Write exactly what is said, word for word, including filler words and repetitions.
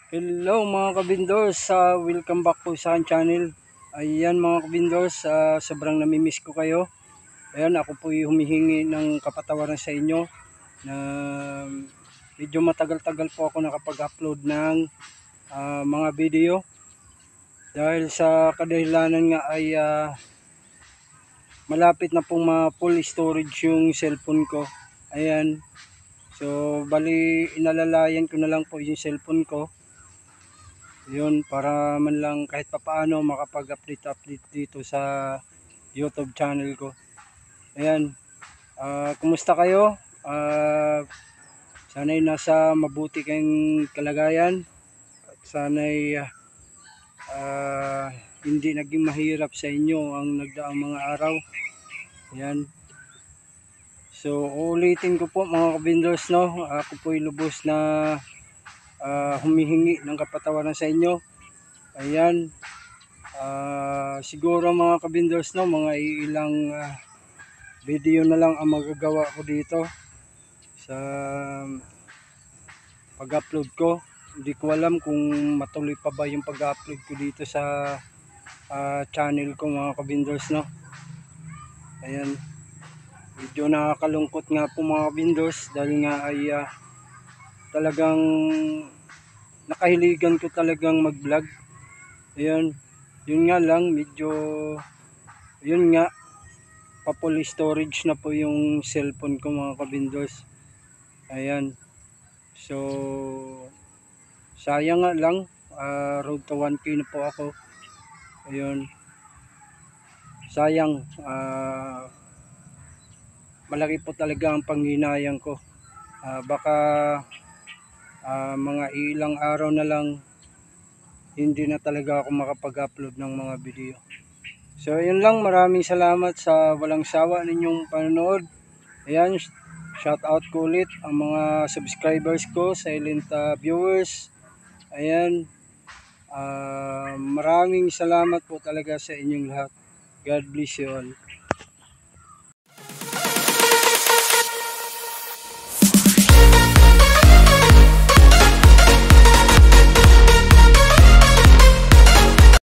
Hello mga kabindors, uh, welcome back po sa aking channel. Ayan mga kabindors, uh, sobrang namimiss ko kayo. Ayan, ako po humihingi ng kapatawaran sa inyo na medyo matagal-tagal po ako nakapag-upload ng uh, mga video. Dahil sa kadahilanan nga ay uh, malapit na pong ma-full storage yung cellphone ko. Ayan, so bali inalalayan ko na lang po yung cellphone ko. Yun, para man lang kahit papaano makapag-update update dito sa YouTube channel ko. Ayan, uh, kumusta kayo? Uh, sana'y nasa mabuti kayong kalagayan at sana'y uh, hindi naging mahirap sa inyo ang nagdaang mga araw. Ayan. So ulitin ko po mga kabindors, no, ako po'y lubos na uh, humihingi ng kapatawaran sa inyo. Ayan. Uh, siguro mga kabindors, no, mga ilang uh, video na lang ang magagawa ko dito sa pag-upload ko. Hindi ko alam kung matuloy pa ba yung pag-upload ko dito sa uh, channel ko mga kabindors, no. Ayan, medyo nakakalungkot nga po mga kabindors dahil nga ay uh, talagang nakahiligan ko talagang mag vlog. Ayan, yun nga lang medyo yun nga pa-full storage na po yung cellphone ko mga kabindors. Ayan, so sayang nga lang, uh, road to one K na po ako. Ayun, sayang, uh, malaki po talaga ang panghinayang ko. Uh, baka uh, mga ilang araw na lang hindi na talaga ako makapag-upload ng mga video. So yun lang, maraming salamat sa walang sawa ninyong panonood. Ayan, shout out ko ulit ang mga subscribers ko, silent uh, viewers. Ayan, uh, maraming salamat po talaga sa inyong lahat. God bless you all.